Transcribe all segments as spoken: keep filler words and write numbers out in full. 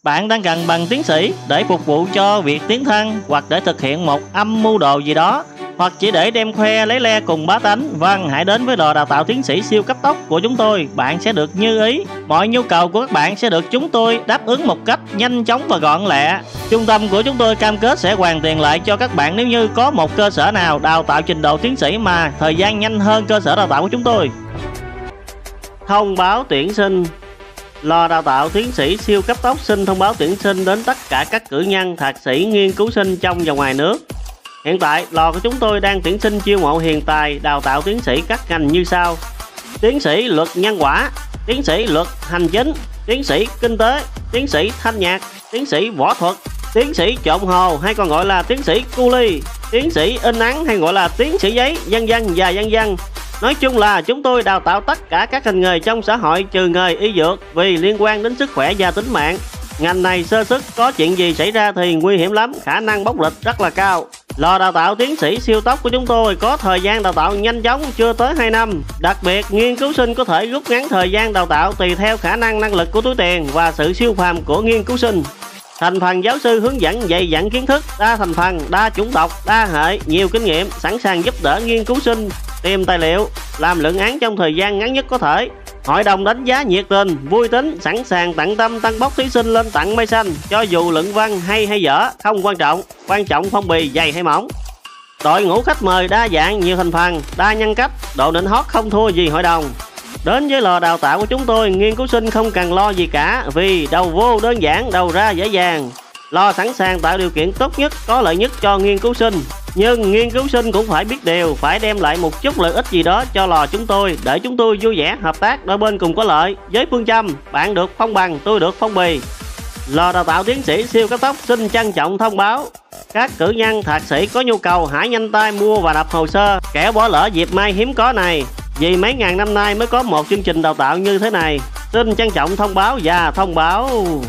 Bạn đang cần bằng tiến sĩ để phục vụ cho việc tiến thân, hoặc để thực hiện một âm mưu đồ gì đó, hoặc chỉ để đem khoe lấy le cùng bá tánh? Vâng, hãy đến với lò đào tạo tiến sĩ siêu cấp tốc của chúng tôi. Bạn sẽ được như ý. Mọi nhu cầu của các bạn sẽ được chúng tôi đáp ứng một cách nhanh chóng và gọn lẹ. Trung tâm của chúng tôi cam kết sẽ hoàn tiền lại cho các bạn nếu như có một cơ sở nào đào tạo trình độ tiến sĩ mà thời gian nhanh hơn cơ sở đào tạo của chúng tôi. Thông báo tuyển sinh. Lò đào tạo tiến sĩ siêu cấp tốc xin thông báo tuyển sinh đến tất cả các cử nhân, thạc sĩ, nghiên cứu sinh trong và ngoài nước. Hiện tại, lò của chúng tôi đang tuyển sinh chiêu mộ hiền tài, đào tạo tiến sĩ các ngành như sau: tiến sĩ luật nhân quả, tiến sĩ luật hành chính, tiến sĩ kinh tế, tiến sĩ thanh nhạc, tiến sĩ võ thuật, tiến sĩ trộn hồ hay còn gọi là tiến sĩ cu ly, tiến sĩ in ấn hay gọi là tiến sĩ giấy, vân vân và vân vân. Nói chung là chúng tôi đào tạo tất cả các ngành nghề trong xã hội trừ nghề y dược, vì liên quan đến sức khỏe và tính mạng. Ngành này sơ sức, có chuyện gì xảy ra thì nguy hiểm lắm, khả năng bóc lịch rất là cao. Lò đào tạo tiến sĩ siêu tốc của chúng tôi có thời gian đào tạo nhanh chóng, chưa tới hai năm. Đặc biệt, nghiên cứu sinh có thể rút ngắn thời gian đào tạo tùy theo khả năng năng lực của túi tiền và sự siêu phàm của nghiên cứu sinh. Thành phần giáo sư hướng dẫn dày dặn kiến thức, đa thành phần, đa chủng tộc, đa hệ, nhiều kinh nghiệm, sẵn sàng giúp đỡ nghiên cứu sinh tìm tài liệu, làm luận án trong thời gian ngắn nhất có thể. Hội đồng đánh giá nhiệt tình, vui tính, sẵn sàng tận tâm tăng bốc thí sinh lên tận mây xanh, cho dù luận văn hay hay dở không quan trọng, quan trọng phong bì dày hay mỏng. Đội ngũ khách mời đa dạng, nhiều thành phần, đa nhân cách, độ nịnh hót không thua gì hội đồng. Đến với lò đào tạo của chúng tôi, nghiên cứu sinh không cần lo gì cả, vì đầu vô đơn giản, đầu ra dễ dàng. Lò sẵn sàng tạo điều kiện tốt nhất, có lợi nhất cho nghiên cứu sinh. Nhưng nghiên cứu sinh cũng phải biết điều, phải đem lại một chút lợi ích gì đó cho lò chúng tôi, để chúng tôi vui vẻ hợp tác, đôi bên cùng có lợi, với phương châm bạn được phong bằng, tôi được phong bì. Lò đào tạo tiến sĩ siêu cấp tốc xin trân trọng thông báo: các cử nhân, thạc sĩ có nhu cầu hãy nhanh tay mua và nộp hồ sơ, kẻo bỏ lỡ dịp may hiếm có này, vì mấy ngàn năm nay mới có một chương trình đào tạo như thế này. Xin trân trọng thông báo và thông báo.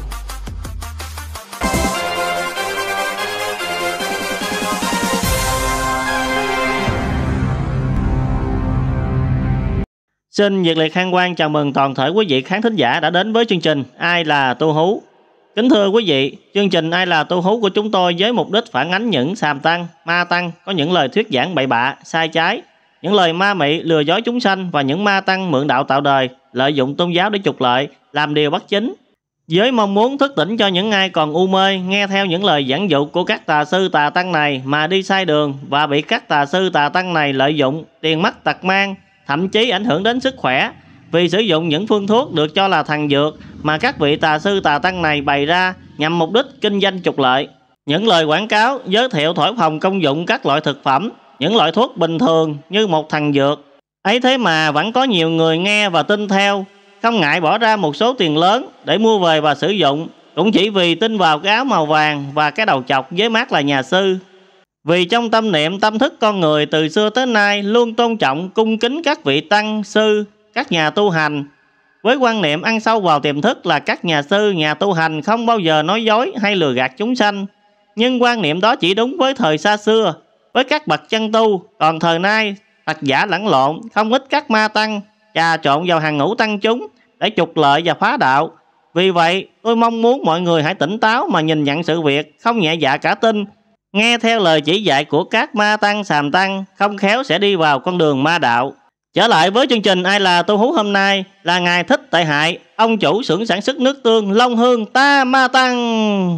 Xin nhiệt liệt hân hoan chào mừng toàn thể quý vị khán thính giả đã đến với chương trình Ai là tu hú. Kính thưa quý vị, chương trình Ai là tu hú của chúng tôi với mục đích phản ánh những sàm tăng, ma tăng có những lời thuyết giảng bậy bạ, sai trái, những lời ma mị lừa dối chúng sanh, và những ma tăng mượn đạo tạo đời, lợi dụng tôn giáo để trục lợi, làm điều bất chính. Với mong muốn thức tỉnh cho những ai còn u mê, nghe theo những lời dẫn dụ của các tà sư tà tăng này mà đi sai đường, và bị các tà sư tà tăng này lợi dụng, tiền mất tật mang, thậm chí ảnh hưởng đến sức khỏe, vì sử dụng những phương thuốc được cho là thần dược mà các vị tà sư tà tăng này bày ra nhằm mục đích kinh doanh trục lợi. Những lời quảng cáo giới thiệu thổi phồng công dụng các loại thực phẩm, những loại thuốc bình thường như một thần dược. Ấy thế mà vẫn có nhiều người nghe và tin theo, không ngại bỏ ra một số tiền lớn để mua về và sử dụng, cũng chỉ vì tin vào cái áo màu vàng và cái đầu chọc với mác là nhà sư. Vì trong tâm niệm tâm thức con người từ xưa tới nay luôn tôn trọng cung kính các vị tăng sư, các nhà tu hành, với quan niệm ăn sâu vào tiềm thức là các nhà sư, nhà tu hành không bao giờ nói dối hay lừa gạt chúng sanh. Nhưng quan niệm đó chỉ đúng với thời xa xưa, với các bậc chân tu, còn thời nay thật giả lẫn lộn, không ít các ma tăng trà trộn vào hàng ngũ tăng chúng để trục lợi và phá đạo. Vì vậy tôi mong muốn mọi người hãy tỉnh táo mà nhìn nhận sự việc, không nhẹ dạ cả tin, nghe theo lời chỉ dạy của các ma tăng sàm tăng, không khéo sẽ đi vào con đường ma đạo. Trở lại với chương trình Ai là tu hú hôm nay là ngài Thích Tệ Hại, ông chủ xưởng sản xuất nước tương Long Hương Ta Ma Tăng.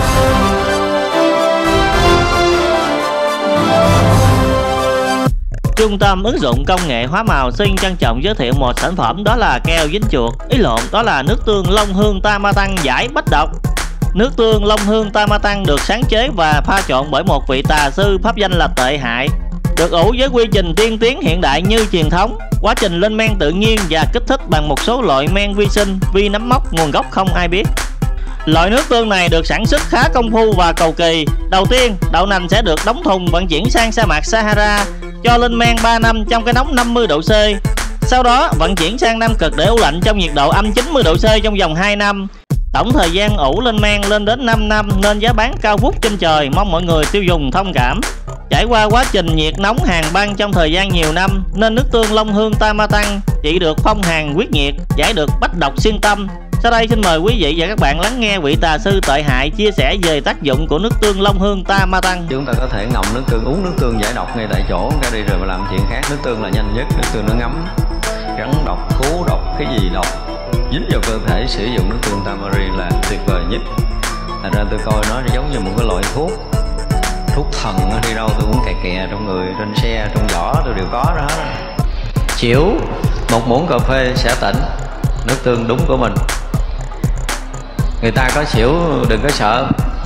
Trung tâm ứng dụng công nghệ hóa màu xin trân trọng giới thiệu một sản phẩm, đó là keo dính chuột, ý lộn đó là nước tương Long Hương Ta Ma Tăng giải bách độc. Nước tương Long Hương Ta Ma Tăng được sáng chế và pha trộn bởi một vị tà sư pháp danh là Tệ Hại, được ủ với quy trình tiên tiến hiện đại như truyền thống, quá trình lên men tự nhiên và kích thích bằng một số loại men vi sinh, vi nấm mốc nguồn gốc không ai biết. Loại nước tương này được sản xuất khá công phu và cầu kỳ. Đầu tiên, đậu nành sẽ được đóng thùng vận chuyển sang sa mạc Sahara, cho lên men ba năm trong cái nóng năm mươi độ C. Sau đó vận chuyển sang Nam Cực để ủ lạnh trong nhiệt độ âm chín mươi độ C trong vòng hai năm. Tổng thời gian ủ lên men lên đến năm năm nên giá bán cao vút trên trời, mong mọi người tiêu dùng thông cảm. Trải qua quá trình nhiệt nóng hàng băng trong thời gian nhiều năm nên nước tương Long Hương Ta Ma Tăng chỉ được phong hàn quyết nhiệt, giải được bách độc xuyên tâm, Sau đây xin mời quý vị và các bạn lắng nghe vị tà sư tệ hại chia sẻ về tác dụng của nước tương Long Hương Ta Ma Tăng. Chúng ta có thể ngậm nước tương, uống nước tương giải độc ngay tại chỗ, ra đi rồi mà làm chuyện khác. Nước tương là nhanh nhất, nước tương nó ngấm rắn độc, thú độc, cái gì độc dính vào cơ thể, sử dụng nước tương Tamari là tuyệt vời nhất. Thành ra tôi coi nó giống như một cái loại thuốc thuốc thần, đi đâu tôi uống kè kè, trong người, trên xe, trong giỏ tôi đều có đó. Xỉu một muỗng cà phê sẽ tỉnh, nước tương đúng của mình. Người ta có xỉu đừng có sợ,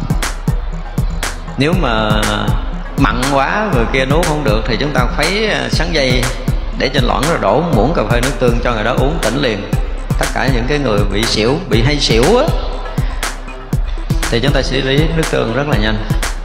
nếu mà mặn quá người kia nuốt không được thì chúng ta khuấy sắn dây để trên lõn rồi đổ muỗng cà phê nước tương cho người đó uống tỉnh liền. Tất cả những cái người bị xỉu, bị hay xỉu á, thì chúng ta xử lý nước tương rất là nhanh.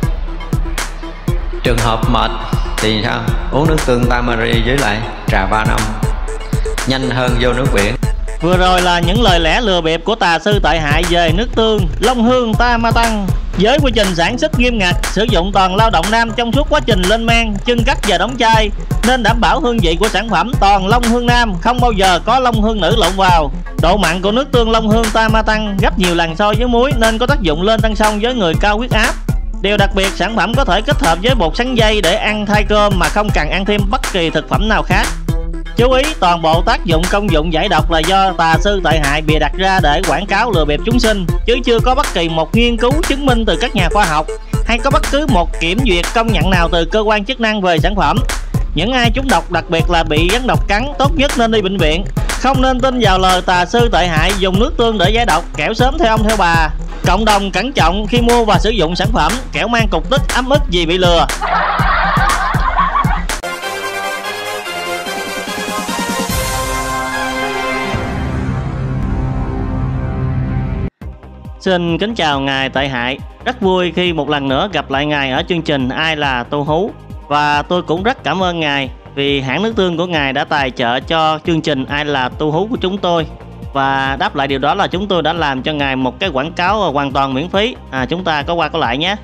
Trường hợp mệt thì sao? Uống nước tương Tamari với lại trà ba năm, nhanh hơn vô nước biển. Vừa rồi là những lời lẽ lừa bịp của tà sư tệ hại về nước tương Long Hương Ta Ma Tăng. Với quy trình sản xuất nghiêm ngặt, sử dụng toàn lao động nam trong suốt quá trình lên men, chưng cắt và đóng chai, nên đảm bảo hương vị của sản phẩm toàn Long Hương nam, không bao giờ có Long Hương nữ lộn vào. Độ mặn của nước tương Long Hương Ta Ma Tăng gấp nhiều lần so với muối, nên có tác dụng lên tăng sông với người cao huyết áp. Điều đặc biệt, sản phẩm có thể kết hợp với bột sắn dây để ăn thay cơm mà không cần ăn thêm bất kỳ thực phẩm nào khác. Chú ý, toàn bộ tác dụng công dụng giải độc là do tà sư tệ hại bịa đặt ra để quảng cáo lừa bịp chúng sinh, chứ chưa có bất kỳ một nghiên cứu chứng minh từ các nhà khoa học hay có bất cứ một kiểm duyệt công nhận nào từ cơ quan chức năng về sản phẩm. Những ai trúng độc, đặc biệt là bị rắn độc cắn, tốt nhất nên đi bệnh viện. Không nên tin vào lời tà sư tệ hại dùng nước tương để giải độc, kẻo sớm theo ông theo bà. Cộng đồng cẩn trọng khi mua và sử dụng sản phẩm, kẻo mang cục tích ấm ức vì bị lừa. Xin kính chào ngài tệ hại. Rất vui khi một lần nữa gặp lại ngài ở chương trình Ai Là Tu Hú. Và tôi cũng rất cảm ơn ngài vì hãng nước tương của ngài đã tài trợ cho chương trình Ai Là Tu Hú của chúng tôi. Và đáp lại điều đó là chúng tôi đã làm cho ngài một cái quảng cáo hoàn toàn miễn phí. à, Chúng ta có qua có lại nhé.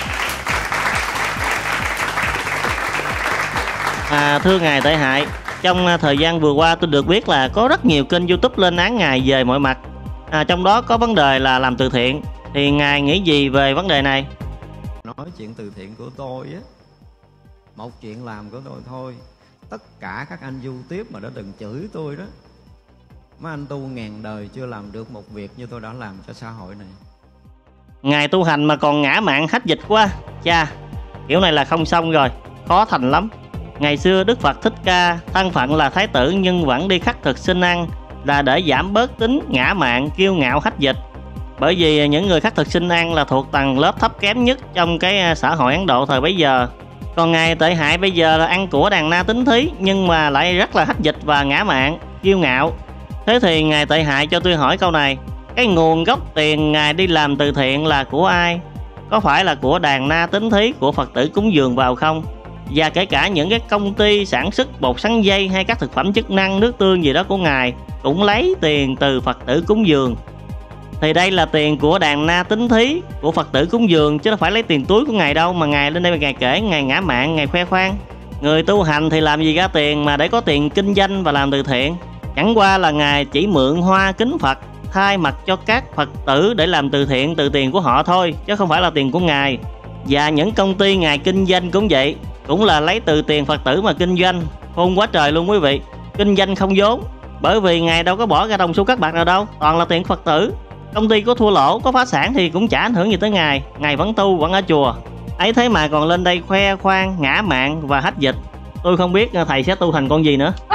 à, Thưa ngài tệ hại, trong thời gian vừa qua tôi được biết là có rất nhiều kênh YouTube lên án ngài về mọi mặt. À, trong đó có vấn đề là làm từ thiện. Thì ngài nghĩ gì về vấn đề này? Nói chuyện từ thiện của tôi á, một chuyện làm của tôi thôi. Tất cả các anh du tiếp mà đã từng chửi tôi đó, mấy anh tu ngàn đời chưa làm được một việc như tôi đã làm cho xã hội này. Ngài tu hành mà còn ngã mạn hách dịch quá. Cha, kiểu này là không xong rồi, khó thành lắm. Ngày xưa Đức Phật Thích Ca thân phận là thái tử nhưng vẫn đi khắc thực xin ăn, là để giảm bớt tính ngã mạn, kiêu ngạo, hách dịch. Bởi vì những người khắc thực xin ăn là thuộc tầng lớp thấp kém nhất trong cái xã hội Ấn Độ thời bấy giờ. Còn ngài tệ hại bây giờ là ăn của đàn na tính thí, nhưng mà lại rất là hách dịch và ngã mạn, kiêu ngạo. Thế thì ngài tệ hại cho tôi hỏi câu này, cái nguồn gốc tiền ngài đi làm từ thiện là của ai? Có phải là của đàn na tính thí, của Phật tử cúng dường vào không? Và kể cả những cái công ty sản xuất bột sắn dây hay các thực phẩm chức năng, nước tương gì đó của ngài cũng lấy tiền từ Phật tử cúng dường. Thì đây là tiền của đàn na tính thí, của Phật tử cúng dường, chứ đâu phải lấy tiền túi của ngài đâu mà ngài lên đây mà ngài kể, ngài ngã mạn, ngài khoe khoang. Người tu hành thì làm gì ra tiền mà để có tiền kinh doanh và làm từ thiện. Chẳng qua là ngài chỉ mượn hoa kính Phật thay mặt cho các Phật tử để làm từ thiện từ tiền của họ thôi, chứ không phải là tiền của ngài. Và những công ty ngài kinh doanh cũng vậy, cũng là lấy từ tiền Phật tử mà kinh doanh. Khôn quá trời luôn quý vị, kinh doanh không vốn. Bởi vì ngài đâu có bỏ ra đồng xu các bạc nào đâu, toàn là tiền Phật tử. Công ty có thua lỗ, có phá sản thì cũng chả ảnh hưởng gì tới ngài. Ngài vẫn tu, vẫn ở chùa. Ấy thế mà còn lên đây khoe khoang, ngã mạn và hách dịch. Tôi không biết thầy sẽ tu thành con gì nữa.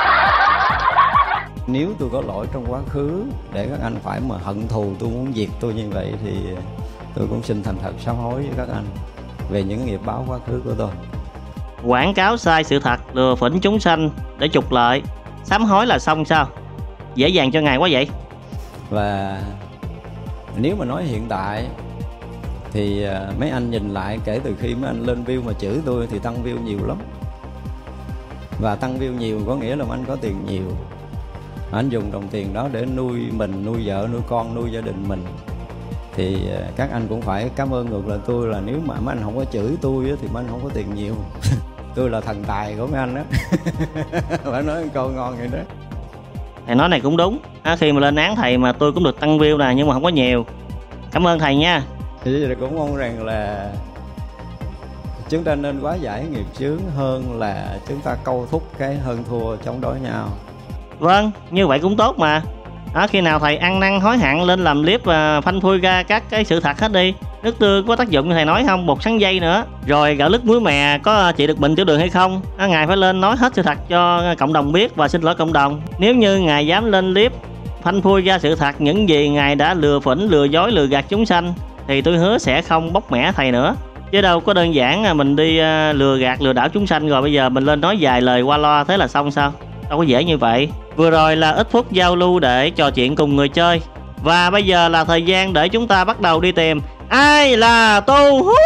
Nếu tôi có lỗi trong quá khứ để các anh phải mà hận thù tôi, muốn diệt tôi như vậy, thì tôi cũng xin thành thật sám hối với các anh về những nghiệp báo quá khứ của tôi. Quảng cáo sai sự thật, lừa phỉnh chúng sanh để trục lợi, sám hối là xong sao? Dễ dàng cho ngài quá vậy. Và nếu mà nói hiện tại thì mấy anh nhìn lại, kể từ khi mấy anh lên view mà chửi tôi thì tăng view nhiều lắm. Và tăng view nhiều có nghĩa là anh có tiền nhiều, anh dùng đồng tiền đó để nuôi mình, nuôi vợ, nuôi con, nuôi gia đình mình. Thì các anh cũng phải cảm ơn ngược lại tôi, là nếu mà mấy anh không có chửi tôi thì mấy anh không có tiền nhiều. Tôi là thần tài của mấy anh đó. Phải nói câu ngon vậy đó. Thầy nói này cũng đúng. À, khi mà lên án thầy mà tôi cũng được tăng view nè, nhưng mà không có nhiều. Cảm ơn thầy nha. Thì cũng mong rằng là chúng ta nên quá giải nghiệp chướng hơn là chúng ta câu thúc cái hơn thua chống đối nhau. Vâng, như vậy cũng tốt mà. À, khi nào thầy ăn năn hối hận lên làm clip và phanh phui ra các cái sự thật hết đi. Nước tương có tác dụng như thầy nói không? Bột sắn dây nữa. Rồi gạo lứt muối mè có trị được bệnh tiểu đường hay không? À, ngài phải lên nói hết sự thật cho cộng đồng biết và xin lỗi cộng đồng. Nếu như ngài dám lên clip phanh phui ra sự thật những gì ngài đã lừa phỉnh, lừa dối, lừa gạt chúng sanh, thì tôi hứa sẽ không bóc mẽ thầy nữa. Chứ đâu có đơn giản là mình đi lừa gạt, lừa đảo chúng sanh rồi bây giờ mình lên nói vài lời qua loa thế là xong sao? Đâu có dễ như vậy. Vừa rồi là ít phút giao lưu để trò chuyện cùng người chơi. Và bây giờ là thời gian để chúng ta bắt đầu đi tìm ai là tu hú.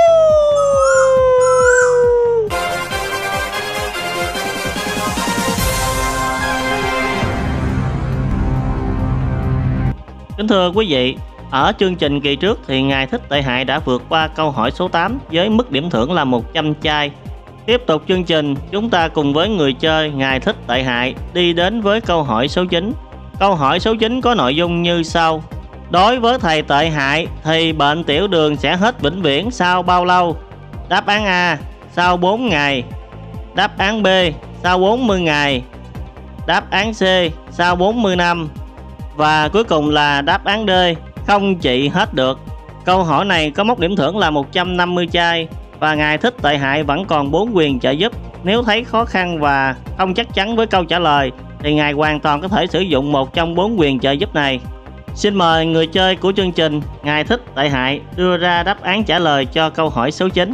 Kính thưa quý vị, ở chương trình kỳ trước thì ngài Thích Tệ Hại đã vượt qua câu hỏi số tám với mức điểm thưởng là một trăm chai. Tiếp tục chương trình, chúng ta cùng với người chơi ngài Thích Tệ Hại đi đến với câu hỏi số chín. Câu hỏi số chín có nội dung như sau. Đối với thầy Tệ Hại thì bệnh tiểu đường sẽ hết vĩnh viễn sau bao lâu? Đáp án A, sau bốn ngày. Đáp án B, sau bốn mươi ngày. Đáp án C, sau bốn mươi năm. Và cuối cùng là đáp án D, không trị hết được. Câu hỏi này có mốc điểm thưởng là một trăm năm mươi chai. Và ngài Thích Tệ Hại vẫn còn bốn quyền trợ giúp. Nếu thấy khó khăn và không chắc chắn với câu trả lời thì ngài hoàn toàn có thể sử dụng một trong bốn quyền trợ giúp này. Xin mời người chơi của chương trình ngài Thích Tệ Hại đưa ra đáp án trả lời cho câu hỏi số chín.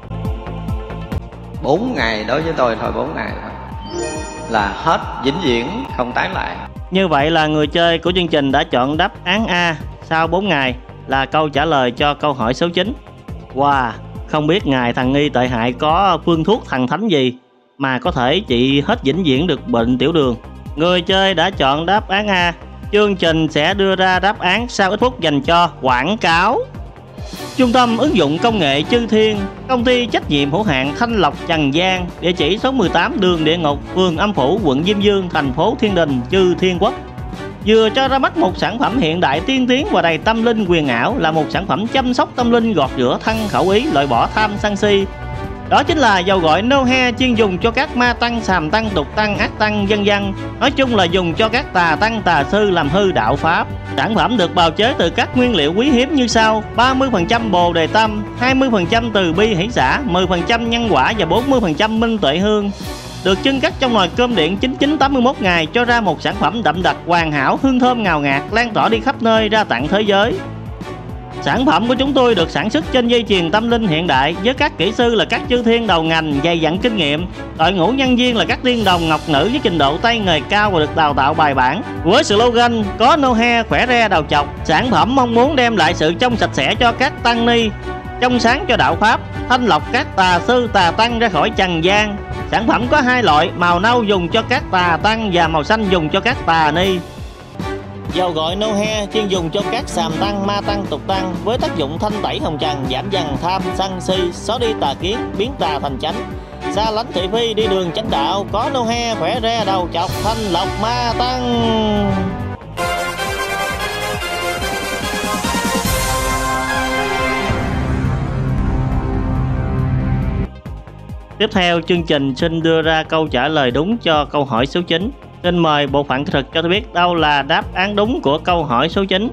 Bốn ngày đối với tôi thôi, bốn ngày thôi là hết vĩnh viễn, không tái lại. Như vậy là người chơi của chương trình đã chọn đáp án A, sau bốn ngày là câu trả lời cho câu hỏi số chín. Wow, không biết ngài Thần Nghi Tệ Hại có phương thuốc thần thánh gì mà có thể trị hết vĩnh viễn được bệnh tiểu đường. Người chơi đã chọn đáp án A. Chương trình sẽ đưa ra đáp án sau ít phút dành cho quảng cáo. Trung tâm ứng dụng công nghệ Chư Thiên, công ty trách nhiệm hữu hạn Thanh Lộc Trần Gian, địa chỉ số mười tám đường Địa Ngục, phường Âm Phủ, quận Diêm Dương, thành phố Thiên Đình, Chư Thiên Quốc, vừa cho ra mắt một sản phẩm hiện đại tiên tiến và đầy tâm linh quyền ảo, là một sản phẩm chăm sóc tâm linh gọt rửa thân khẩu ý, loại bỏ tham sân si. Đó chính là dầu gội No Hair chuyên dùng cho các ma tăng, sàm tăng, tục tăng, ác tăng, vân vân. Nói chung là dùng cho các tà tăng, tà sư làm hư đạo pháp. Sản phẩm được bào chế từ các nguyên liệu quý hiếm như sau: ba mươi phần trăm bồ đề tâm, hai mươi phần trăm từ bi hỷ xả, mười phần trăm nhân quả và bốn mươi phần trăm minh tuệ hương. Được chưng cất trong nồi cơm điện chín chín tám mươi mốt ngày, cho ra một sản phẩm đậm đặc hoàn hảo, hương thơm ngào ngạt, lan tỏa đi khắp nơi, ra tặng thế giới. Sản phẩm của chúng tôi được sản xuất trên dây chuyền tâm linh hiện đại, với các kỹ sư là các chư thiên đầu ngành dày dặn kinh nghiệm, đội ngũ nhân viên là các tiên đồng ngọc nữ với trình độ tay nghề cao và được đào tạo bài bản. Với slogan có No Hair khỏe re đầu chọc, sản phẩm mong muốn đem lại sự trong sạch sẽ cho các tăng ni, trong sáng cho đạo pháp, thanh lọc các tà sư tà tăng ra khỏi trần gian. Sản phẩm có hai loại, màu nâu dùng cho các tà tăng và màu xanh dùng cho các tà ni. Dầu gội No Hair chuyên dùng cho các sàm tăng, ma tăng, tục tăng, với tác dụng thanh tẩy hồng trần, giảm dần tham sân si, xóa đi tà kiến, biến tà thành chánh, xa lánh thị phi, đi đường chánh đạo. Có No Hair khỏe re đầu chọc, thanh lọc ma tăng. Tiếp theo, chương trình xin đưa ra câu trả lời đúng cho câu hỏi số chín. Xin mời bộ phận kỹ thuật cho tôi biết đâu là đáp án đúng của câu hỏi số chín.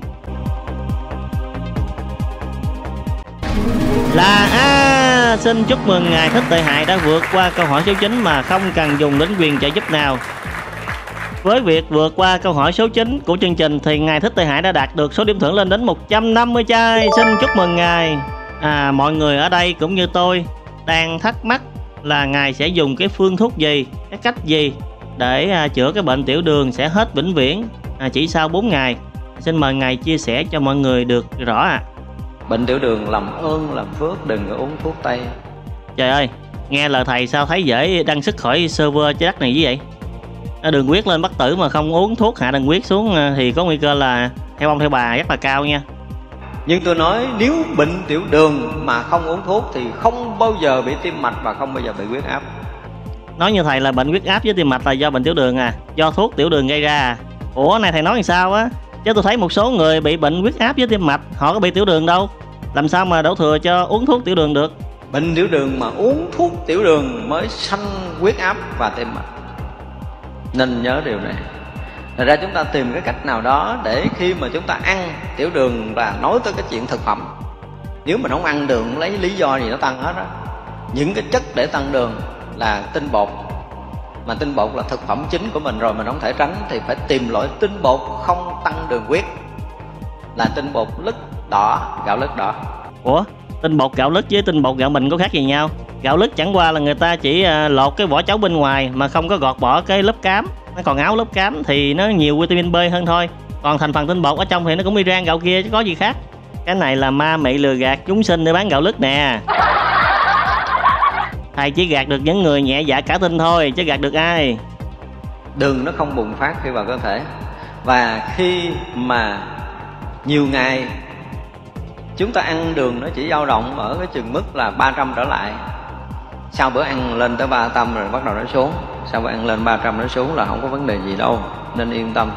Là A. Xin chúc mừng ngài Thích Tệ Hại đã vượt qua câu hỏi số chín mà không cần dùng đến quyền trợ giúp nào. Với việc vượt qua câu hỏi số chín của chương trình thì ngài Thích Tệ Hại đã đạt được số điểm thưởng lên đến một trăm năm mươi chai. Xin chúc mừng ngài. À, mọi người ở đây cũng như tôi đang thắc mắc là ngài sẽ dùng cái phương thuốc gì, cái cách gì để à, chữa cái bệnh tiểu đường sẽ hết vĩnh viễn à, chỉ sau bốn ngày. Xin mời ngài chia sẻ cho mọi người được rõ ạ. À. Bệnh tiểu đường làm ơn làm phước đừng có uống thuốc tây. Trời ơi, nghe lời thầy sao thấy dễ đăng sức khỏi server trái đất này như vậy. À, đường huyết lên bất tử mà không uống thuốc hạ đường huyết xuống thì có nguy cơ là theo ông theo bà rất là cao nha. Nhưng tôi nói nếu bệnh tiểu đường mà không uống thuốc thì không bao giờ bị tim mạch và không bao giờ bị huyết áp. Nói như thầy là bệnh huyết áp với tim mạch là do bệnh tiểu đường à, do thuốc tiểu đường gây ra à? Ủa này thầy nói làm sao á? Chứ tôi thấy một số người bị bệnh huyết áp với tim mạch, họ có bị tiểu đường đâu. Làm sao mà đổ thừa cho uống thuốc tiểu đường được? Bệnh tiểu đường mà uống thuốc tiểu đường mới sanh huyết áp và tim mạch, nên nhớ điều này. Thật ra chúng ta tìm cái cách nào đó để khi mà chúng ta ăn tiểu đường là nói tới cái chuyện thực phẩm. Nếu mà không ăn đường lấy lý do gì nó tăng hết á. Những cái chất để tăng đường là tinh bột, mà tinh bột là thực phẩm chính của mình rồi, mình không thể tránh, thì phải tìm loại tinh bột không tăng đường huyết, là tinh bột lứt đỏ, gạo lứt đỏ. Ủa, tinh bột gạo lứt với tinh bột gạo mịn có khác gì nhau? Gạo lứt chẳng qua là người ta chỉ lột cái vỏ cháo bên ngoài mà không có gọt bỏ cái lớp cám. Nó còn áo lớp cám thì nó nhiều vitamin B hơn thôi. Còn thành phần tinh bột ở trong thì nó cũng y rang gạo kia chứ có gì khác. Cái này là ma mị lừa gạt chúng sinh để bán gạo lứt nè. Thầy chỉ gạt được những người nhẹ dạ cả tin thôi, chứ gạt được ai. Đường nó không bùng phát khi vào cơ thể. Và khi mà nhiều ngày chúng ta ăn đường, nó chỉ dao động ở cái chừng mức là ba trăm trở lại. Sau bữa ăn lên tới ba trăm rồi bắt đầu nó xuống. Sau bữa ăn lên ba trăm nó xuống là không có vấn đề gì đâu, nên yên tâm.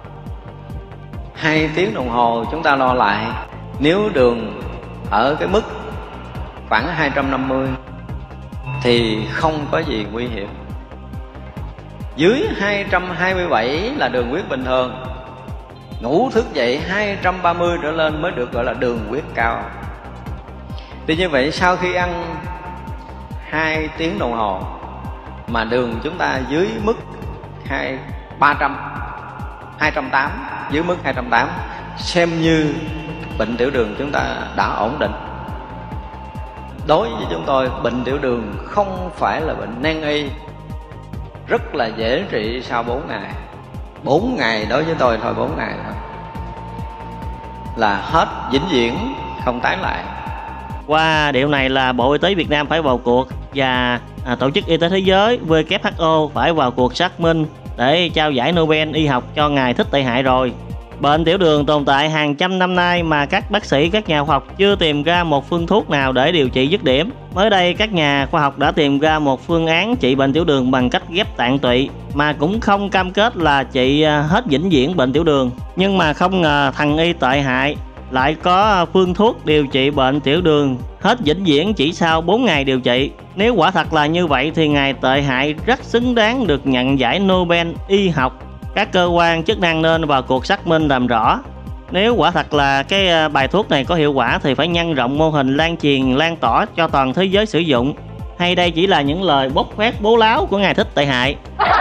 Hai tiếng đồng hồ chúng ta lo lại. Nếu đường ở cái mức khoảng hai trăm năm mươi thì không có gì nguy hiểm. Dưới hai trăm hai mươi bảy là đường huyết bình thường. Ngủ thức dậy hai trăm ba mươi trở lên mới được gọi là đường huyết cao. Thì như vậy sau khi ăn hai tiếng đồng hồ mà đường chúng ta dưới mức ba trăm, hai trăm tám, dưới mức hai trăm tám, xem như bệnh tiểu đường chúng ta đã ổn định. Đối với chúng tôi, bệnh tiểu đường không phải là bệnh nan y, rất là dễ trị sau bốn ngày. bốn ngày đối với tôi thôi, bốn ngày thôi là hết vĩnh viễn, không tái lại. Qua điều này là Bộ Y tế Việt Nam phải vào cuộc, và à, Tổ chức Y tế Thế giới W H O phải vào cuộc xác minh để trao giải Nobel y học cho ngài Thích Tệ Hại rồi. Bệnh tiểu đường tồn tại hàng trăm năm nay mà các bác sĩ, các nhà khoa học chưa tìm ra một phương thuốc nào để điều trị dứt điểm. Mới đây các nhà khoa học đã tìm ra một phương án trị bệnh tiểu đường bằng cách ghép tạng tụy, mà cũng không cam kết là trị hết vĩnh viễn bệnh tiểu đường. Nhưng mà không ngờ thằng Y Tệ Hại lại có phương thuốc điều trị bệnh tiểu đường hết vĩnh viễn chỉ sau bốn ngày điều trị. Nếu quả thật là như vậy thì ngài Tệ Hại rất xứng đáng được nhận giải Nobel y học. Các cơ quan chức năng nên vào cuộc xác minh làm rõ. Nếu quả thật là cái bài thuốc này có hiệu quả thì phải nhân rộng mô hình lan truyền, lan tỏa cho toàn thế giới sử dụng. Hay đây chỉ là những lời bốc phét bố láo của ngài Thích Tệ Hại?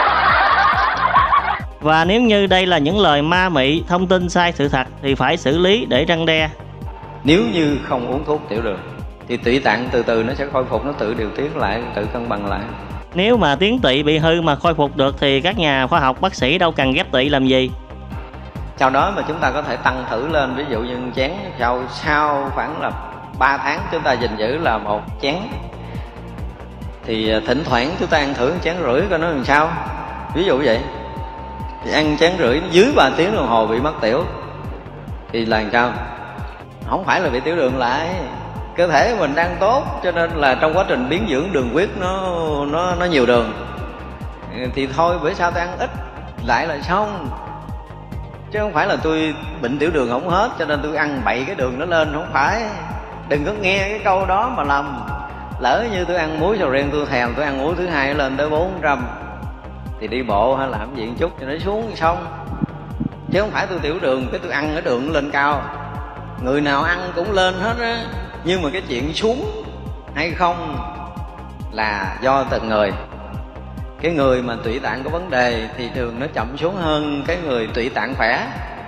Và nếu như đây là những lời ma mị, thông tin sai sự thật thì phải xử lý để răn đe. Nếu như không uống thuốc tiểu đường thì tụy tạng từ từ nó sẽ khôi phục, nó tự điều tiết lại, tự cân bằng lại. Nếu mà tuyến tụy bị hư mà khôi phục được thì các nhà khoa học bác sĩ đâu cần ghép tụy làm gì. Sau đó mà chúng ta có thể tăng thử lên, ví dụ như chén sau, sau khoảng là ba tháng chúng ta gìn giữ là một chén, thì thỉnh thoảng chúng ta ăn thử chén rưỡi coi nó làm sao. Ví dụ vậy, thì ăn chén rưỡi dưới ba tiếng đồng hồ bị mất tiểu thì là làm sao? Không phải là bị tiểu đường lại, cơ thể mình đang tốt, cho nên là trong quá trình biến dưỡng đường huyết nó nó nó nhiều đường, thì thôi bữa sau tôi ăn ít lại là xong. Chứ không phải là tôi bệnh tiểu đường không hết cho nên tôi ăn bậy cái đường nó lên, không phải. Đừng có nghe cái câu đó mà lầm. Lỡ như tôi ăn muối sầu riêng tôi thèm, tôi ăn muối thứ hai lên tới bốn trăm thì đi bộ hay làm gì một chút cho nó xuống xong. Chứ không phải tôi tiểu đường cái tôi ăn cái đường nó lên cao. Người nào ăn cũng lên hết á, nhưng mà cái chuyện xuống hay không là do từng người. Cái người mà tụy tạng có vấn đề thì đường nó chậm xuống hơn cái người tụy tạng khỏe.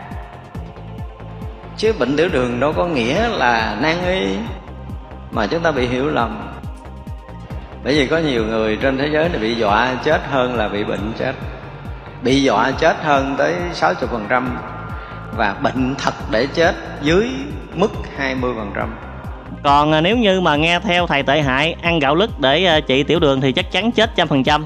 Chứ bệnh tiểu đường đâu có nghĩa là nan y mà chúng ta bị hiểu lầm. Bởi vì có nhiều người trên thế giới này bị dọa chết hơn là bị bệnh chết. Bị dọa chết hơn tới sáu mươi phần trăm, và bệnh thật để chết dưới mức hai mươi phần trăm. Còn nếu như mà nghe theo thầy Tệ Hại, ăn gạo lứt để trị tiểu đường thì chắc chắn chết trăm phần trăm.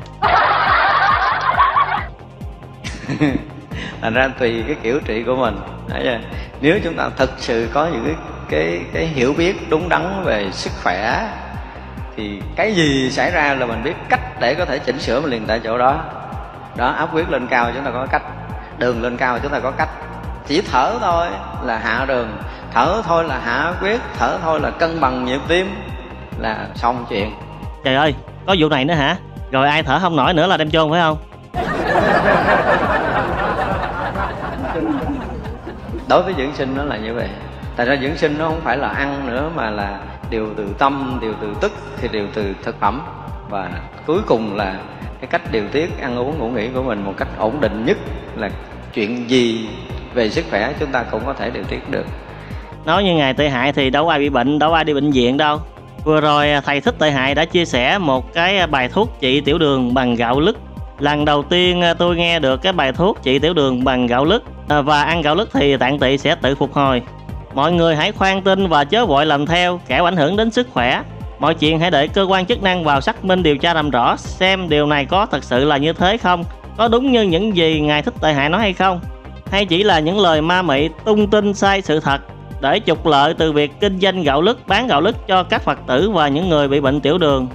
Thành ra tùy cái kiểu trị của mình. Nếu chúng ta thực sự có những cái, cái, cái hiểu biết đúng đắn về sức khỏe thì cái gì xảy ra là mình biết cách để có thể chỉnh sửa mình liền tại chỗ đó. Đó, áp huyết lên cao chúng ta có cách. đường lên cao chúng ta có cách. Chỉ thở thôi là hạ đường, thở thôi là hạ huyết, thở thôi là cân bằng nhịp tim, là xong chuyện. Trời ơi, có vụ này nữa hả? Rồi ai thở không nổi nữa là đem chôn phải không? Đối với dưỡng sinh nó là như vậy. Tại ra dưỡng sinh nó không phải là ăn nữa, mà là điều từ tâm, điều từ tức, thì điều từ thực phẩm. Và cuối cùng là cái cách điều tiết ăn uống ngủ nghỉ của mình một cách ổn định nhất, là chuyện gì về sức khỏe chúng ta cũng có thể điều tiết được. Nói như Ngài Tệ Hại thì đâu ai bị bệnh, đâu ai đi bệnh viện đâu. Vừa rồi thầy Thích Tệ Hại đã chia sẻ một cái bài thuốc trị tiểu đường bằng gạo lứt. Lần đầu tiên tôi nghe được cái bài thuốc trị tiểu đường bằng gạo lứt, và ăn gạo lứt thì tạng tỵ sẽ tự phục hồi. Mọi người hãy khoan tin và chớ vội làm theo, kẻo ảnh hưởng đến sức khỏe. Mọi chuyện hãy để cơ quan chức năng vào xác minh điều tra làm rõ xem điều này có thật sự là như thế không, có đúng như những gì Ngài Thích Tệ Hại nói hay không, hay chỉ là những lời ma mị tung tin sai sự thật để trục lợi từ việc kinh doanh gạo lứt, bán gạo lứt cho các Phật tử và những người bị bệnh tiểu đường.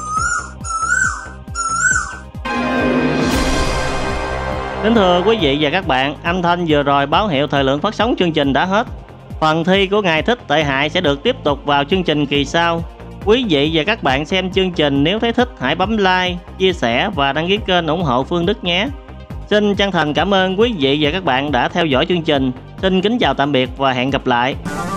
Kính thưa quý vị và các bạn, âm thanh vừa rồi báo hiệu thời lượng phát sóng chương trình đã hết. Phần thi của Ngài Thích Tệ Hại sẽ được tiếp tục vào chương trình kỳ sau. Quý vị và các bạn xem chương trình nếu thấy thích hãy bấm like, chia sẻ và đăng ký kênh ủng hộ Phương Đức nhé. Xin chân thành cảm ơn quý vị và các bạn đã theo dõi chương trình. Xin kính chào tạm biệt và hẹn gặp lại.